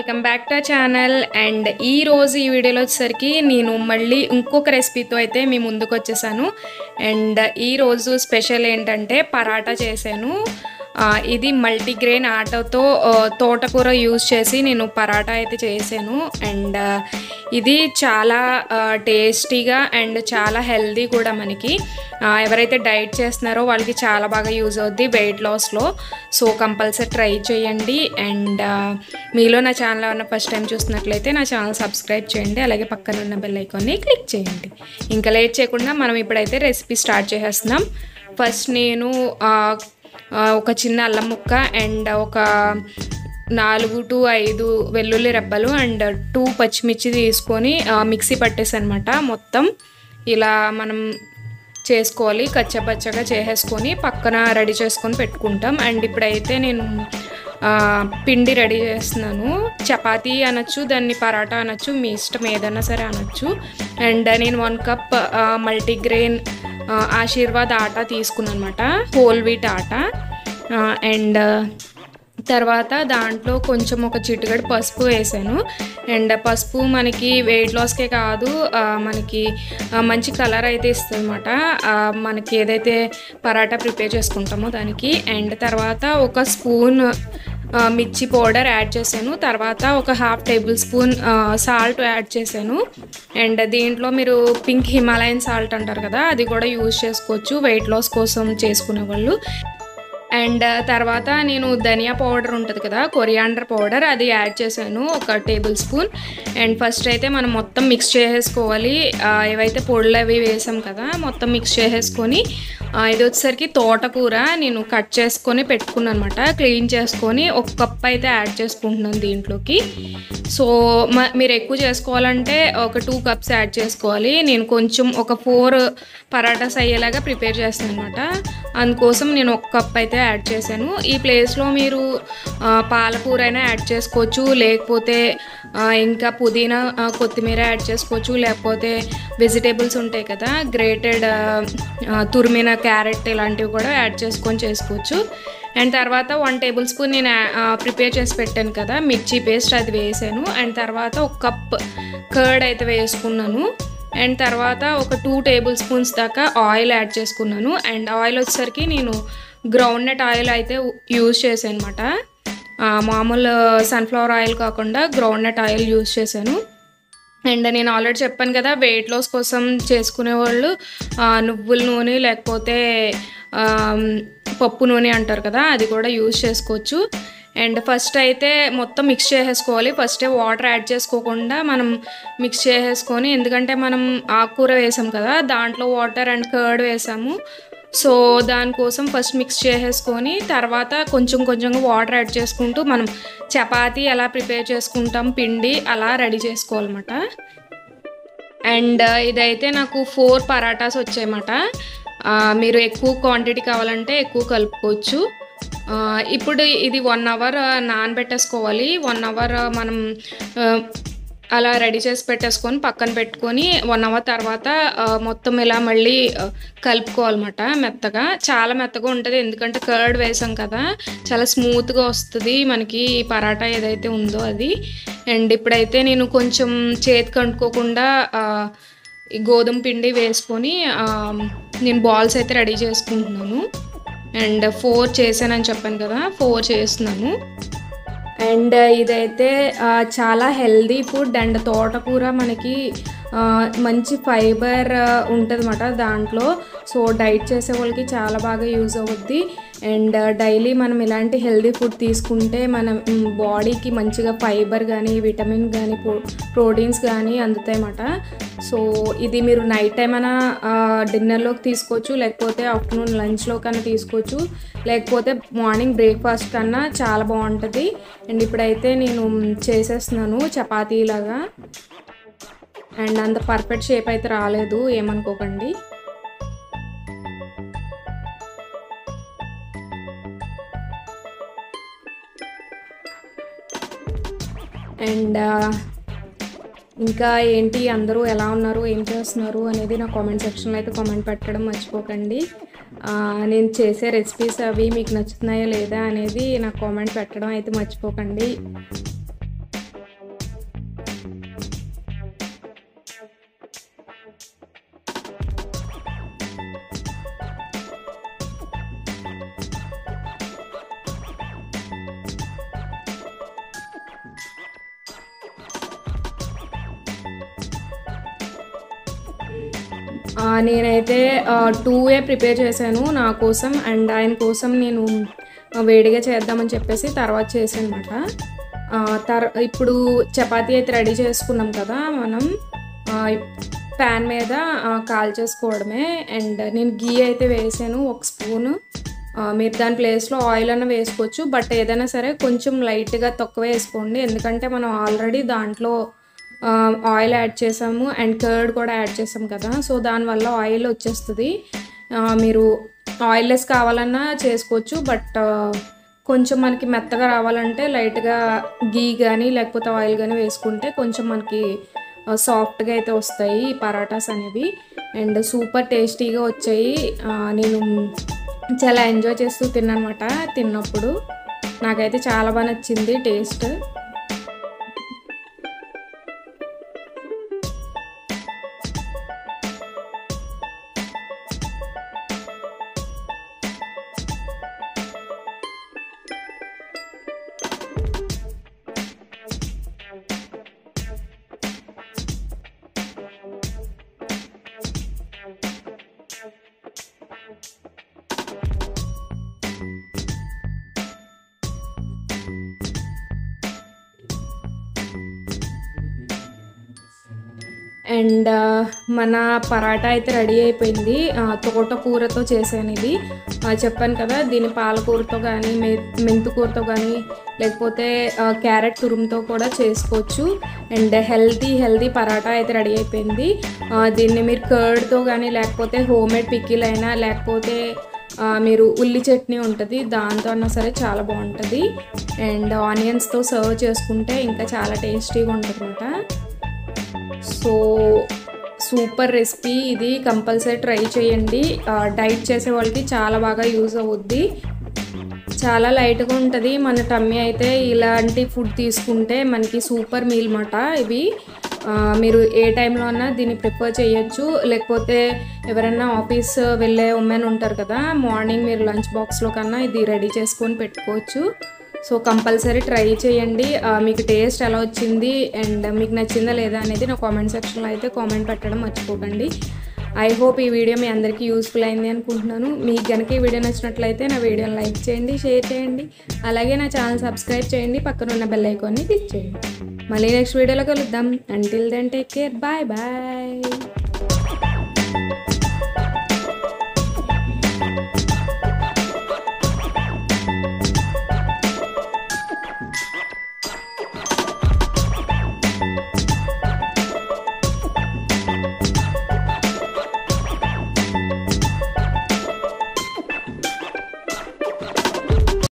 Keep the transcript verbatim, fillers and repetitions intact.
Welcome back to channel. And ఈ రోజు ఈ వీడియోలో వచ్చేసరికి నేను మళ్ళీ ఇంకొక రెసిపీతో అయితే మీ ముందుకు వచ్చేసాను. అండ్ ఈ రోజు స్పెషల్ ఏంటంటే పరాటా చేశాను. ఇది మల్టీగ్రెయిన్ ఆటతో తోటకూర యూజ్ చేసి నేను పరాటా అయితే చేశాను. అండ్ ఇది చాలా టేస్టీగా అండ్ చాలా హెల్దీ కూడా. మనకి ఎవరైతే డైట్ చేస్తున్నారో వాళ్ళకి చాలా బాగా యూజ్ అవుద్ది వెయిట్ లాస్లో. సో కంపల్సరీ ట్రై చేయండి. అండ్ మీలో నా ఛానల్ ఏమన్నా ఫస్ట్ టైం చూస్తున్నట్లయితే నా ఛానల్ సబ్స్క్రైబ్ చేయండి, అలాగే పక్కన ఉన్న బెల్ ఐకాన్ని క్లిక్ చేయండి. ఇంకా లేట్ చేయకుండా మనం ఇప్పుడైతే రెసిపీ స్టార్ట్ చేసేస్తున్నాం. ఫస్ట్ నేను ఒక చిన్న అల్లం ముక్క అండ్ ఒక నాలుగు టు ఐదు వెల్లుల్లి రెబ్బలు అండ్ టూ పచ్చిమిర్చి తీసుకొని మిక్సీ పట్టేసి అనమాట. మొత్తం ఇలా మనం చేసుకోవాలి, కచ్చపచ్చగా చేసేసుకొని పక్కన రెడీ చేసుకొని పెట్టుకుంటాం. అండ్ ఇప్పుడైతే నేను పిండి రెడీ చేస్తున్నాను. చపాతీ అనొచ్చు, దాన్ని పరాటా అనొచ్చు, మీ ఇష్టం ఏదైనా సరే అనొచ్చు. అండ్ నేను one cup multigrain Aashirvaad atta తీసుకున్నాను అనమాట, హోల్ వీట్ ఆటా. అండ్ తర్వాత దాంట్లో కొంచెం ఒక చిటికెడు పసుపు వేసాను. అండ్ పసుపు మనకి వెయిట్ లాస్కే కాదు, మనకి మంచి కలర్ అయితే ఇస్తుంది అనమాట, మనకి ఏదైతే పరాటా ప్రిపేర్ చేసుకుంటామో దానికి. అండ్ తర్వాత ఒక స్పూన్ మిర్చి పౌడర్ యాడ్ చేశాను. తర్వాత ఒక half tablespoon salt add చేశాను. అండ్ దీంట్లో మీరు పింక్ హిమాలయన్ సాల్ట్ అంటారు కదా, అది కూడా యూజ్ చేసుకోవచ్చు వెయిట్ లాస్ కోసం చేసుకునే వాళ్ళు. అండ్ తర్వాత నేను ధనియా పౌడర్ ఉంటుంది కదా, కొరియాండర్ పౌడర్, అది యాడ్ చేశాను ఒక టేబుల్ స్పూన్. అండ్ ఫస్ట్ అయితే మనం మొత్తం మిక్స్ చేసేసుకోవాలి. ఏవైతే పొడులు అవి వేసాం కదా మొత్తం మిక్స్ చేసేసుకొని, ఇది వచ్చేసరికి తోటకూర నేను కట్ చేసుకొని పెట్టుకున్నాను అనమాట, క్లీన్ చేసుకొని ఒక కప్ అయితే యాడ్ చేసుకుంటున్నాను దీంట్లోకి. సో మీరు ఎక్కువ చేసుకోవాలంటే ఒక టూ కప్స్ యాడ్ చేసుకోవాలి. నేను కొంచెం ఒక ఫోర్ పరాటాస్ అయ్యేలాగా ప్రిపేర్ చేస్తాను అనమాట, అందుకోసం నేను ఒక కప్ అయితే యాడ్ చేశాను. ఈ ప్లేస్లో మీరు పాలకూర అయినా యాడ్ చేసుకోవచ్చు, లేకపోతే ఇంకా పుదీనా కొత్తిమీర యాడ్ చేసుకోవచ్చు, లేకపోతే వెజిటేబుల్స్ ఉంటాయి కదా గ్రేటెడ్ తురిమిన క్యారెట్ ఇలాంటివి కూడా యాడ్ చేసుకొని చేసుకోవచ్చు. అండ్ తర్వాత వన్ టేబుల్ స్పూన్ నేను ప్రిపేర్ చేసి పెట్టాను కదా మిర్చి పేస్ట్, అది వేసాను. అండ్ తర్వాత ఒక కప్ కర్డ్ అయితే వేసుకున్నాను. అండ్ తర్వాత ఒక టూ టేబుల్ స్పూన్స్ దాకా ఆయిల్ యాడ్ చేసుకున్నాను. అండ్ ఆయిల్ వచ్చేసరికి నేను గ్రౌండ్ నట్ ఆయిల్ అయితే యూజ్ చేశాను అనమాట, మామూలు సన్ఫ్లవర్ ఆయిల్ కాకుండా గ్రౌండ్ నట్ ఆయిల్ యూజ్ చేశాను. అండ్ నేను ఆల్రెడీ చెప్పాను కదా వెయిట్ లాస్ కోసం చేసుకునే వాళ్ళు నువ్వుల నూనె లేకపోతే పప్పు నూనె అంటారు కదా, అది కూడా యూజ్ చేసుకోవచ్చు. అండ్ ఫస్ట్ అయితే మొత్తం మిక్స్ చేసేసుకోవాలి. ఫస్టే వాటర్ యాడ్ చేసుకోకుండా మనం మిక్స్ చేసేసుకొని, ఎందుకంటే మనం ఆకుకూర వేసాం కదా దాంట్లో వాటర్ అండ్ కర్డ్ వేసాము, సో దానికోసం ఫస్ట్ మిక్స్ చేసేసుకొని తర్వాత కొంచెం కొంచెంగా వాటర్ యాడ్ చేసుకుంటూ మనం చపాతీ ఎలా ప్రిపేర్ చేసుకుంటాం పిండి అలా రెడీ చేసుకోవాలన్నమాట. అండ్ ఇదైతే నాకు ఫోర్ పరాటాస్ వచ్చాయన్నమాట. మీరు ఎక్కువ క్వాంటిటీ కావాలంటే ఎక్కువ కలుపుకోవచ్చు. ఇప్పుడు ఇది వన్ అవర్ నానబెట్టేసుకోవాలి. వన్ అవర్ మనం అలా రెడీ చేసి పెట్టేసుకొని పక్కన పెట్టుకొని వన్ అవర్ తర్వాత మొత్తం ఇలా మళ్ళీ కలుపుకోవాలన్నమాట మెత్తగా. చాలా మెత్తగా ఉంటుంది, ఎందుకంటే కర్డ్ వేసాం కదా, చాలా స్మూత్గా వస్తుంది మనకి ఈ పరాటా ఏదైతే ఉందో అది. అండ్ ఇప్పుడైతే నేను కొంచెం చేతికి అంటుకోకుండా ఈ గోధుమ పిండి వేసుకొని నేను బాల్స్ అయితే రెడీ చేసుకుంటున్నాను. అండ్ ఫోర్ చేశానని చెప్పాను కదా, ఫోర్ చేస్తున్నాను. అండ్ ఇదైతే చాలా హెల్దీ ఫుడ్. అండ్ తోటకూర మనకి మంచి ఫైబర్ ఉంటుంది అన్నమాట దాంట్లో, సో డైట్ చేసే వాళ్ళకి చాలా బాగా యూజ్ అవుద్ది. అండ్ డైలీ మనం ఇలాంటి హెల్దీ ఫుడ్ తీసుకుంటే మన బాడీకి మంచిగా ఫైబర్ కానీ విటమిన్ కానీ ప్రోటీన్స్ కానీ అందుతాయి అన్నమాట. సో ఇది మీరు నైట్ టైం అయినా డిన్నర్లోకి తీసుకోవచ్చు, లేకపోతే ఆఫ్టర్నూన్ లంచ్లో కన్నా తీసుకోవచ్చు, లేకపోతే మార్నింగ్ బ్రేక్ఫాస్ట్ కన్నా చాలా బాగుంటుంది. అండ్ ఇప్పుడైతే నేను చేసేస్తున్నాను చపాతీలాగా. అండ్ అంత పర్ఫెక్ట్ షేప్ అయితే రాలేదు, ఏమనుకోకండి. అండ్ ఇంకా ఏంటి అందరూ ఎలా ఉన్నారు, ఏం చేస్తున్నారు అనేది నా కామెంట్ సెక్షన్లో అయితే కామెంట్ పెట్టడం మర్చిపోకండి. నేను చేసే రెసిపీస్ అవి మీకు నచ్చుతున్నాయా లేదా అనేది నా కామెంట్ పెట్టడం అయితే మర్చిపోకండి. నేనైతే టూఏ ప్రిపేర్ చేశాను నా కోసం, అండ్ ఆయన కోసం నేను వేడిగా చేద్దామని చెప్పేసి తర్వాత చేశాను అనమాట. తర్ ఇప్పుడు చపాతీ అయితే రెడీ చేసుకున్నాం కదా మనం, ప్యాన్ మీద కాల్ చేసుకోవడమే. అండ్ నేను గీ అయితే వేసాను ఒక స్పూను. మీరు దాని ప్లేస్లో ఆయిల్ అన్న వేసుకోవచ్చు, బట్ ఏదైనా సరే కొంచెం లైట్గా తక్కువ వేసుకోండి, ఎందుకంటే మనం ఆల్రెడీ దాంట్లో ఆయిల్ యాడ్ చేసాము అండ్ కర్డ్ కూడా యాడ్ చేసాం కదా, సో దానివల్ల ఆయిల్ వచ్చేస్తుంది. మీరు ఆయిల్లెస్ కావాలన్నా చేసుకోవచ్చు, బట్ కొంచెం మనకి మెత్తగా రావాలంటే లైట్గా గీ కానీ లేకపోతే ఆయిల్ కానీ వేసుకుంటే కొంచెం మనకి సాఫ్ట్గా అయితే వస్తాయి ఈ పరాటాస్ అనేవి. అండ్ సూపర్ టేస్టీగా వచ్చాయి. నేను చాలా ఎంజాయ్ చేస్తూ తిన్నానమాట. తిన్నప్పుడు నాకైతే చాలా బాగా నచ్చింది టేస్ట్. అండ్ మన పరాటా అయితే రెడీ అయిపోయింది. తోటకూరతో చేశాను ఇది, చెప్పాను కదా. దీని పాలకూరతో కానీ మె మెంతుకూరతో కానీ లేకపోతే క్యారెట్ తురుముతో కూడా చేసుకోవచ్చు. అండ్ హెల్తీ హెల్తీ పరాటా అయితే రెడీ అయిపోయింది. దీన్ని మీరు కర్డ్తో కానీ లేకపోతే హోమ్ మేడ్ పికిల్ అయినా లేకపోతే మీరు ఉల్లి చట్నీ ఉంటుంది దాంతో అన్నా సరే చాలా బాగుంటుంది. అండ్ ఆనియన్స్తో సర్వ్ చేసుకుంటే ఇంకా చాలా టేస్టీగా ఉంటుంది అన్నమాట. సో సూపర్ రెసిపీ ఇది, కంపల్సరీ ట్రై చేయండి. డైట్ చేసే వాళ్ళకి చాలా బాగా యూజ్ అవుద్ది. చాలా లైట్గా ఉంటుంది మన టమ్మీ అయితే. ఇలాంటి ఫుడ్ తీసుకుంటే మనకి సూపర్ మీల్ మాట ఇవి. మీరు ఏ టైంలో అన్నా దీన్ని ప్రిఫర్ చేయొచ్చు, లేకపోతే ఎవరైనా ఆఫీస్ వెళ్ళే ఉమెన్ ఉంటారు కదా, మార్నింగ్ మీరు లంచ్ బాక్స్లో కన్నా ఇది రెడీ చేసుకొని పెట్టుకోవచ్చు. సో కంపల్సరీ ట్రై చేయండి. మీకు టేస్ట్ ఎలా వచ్చింది అండ్ మీకు నచ్చిందా లేదా అనేది నా కామెంట్ సెక్షన్లో అయితే కామెంట్ పెట్టడం మర్చిపోకండి. ఐ హోప్ ఈ వీడియో మీ అందరికీ యూస్ఫుల్ అయింది అనుకుంటున్నాను. మీకు కనుక ఈ వీడియో నచ్చినట్లయితే నా వీడియోని లైక్ చేయండి, షేర్ చేయండి, అలాగే నా ఛానల్ సబ్స్క్రైబ్ చేయండి, పక్కన ఉన్న బెల్ ఐకాన్ని క్లిక్ చేయండి. మళ్ళీ నెక్స్ట్ వీడియోలో కలుద్దాం. Until then take care, bye bye.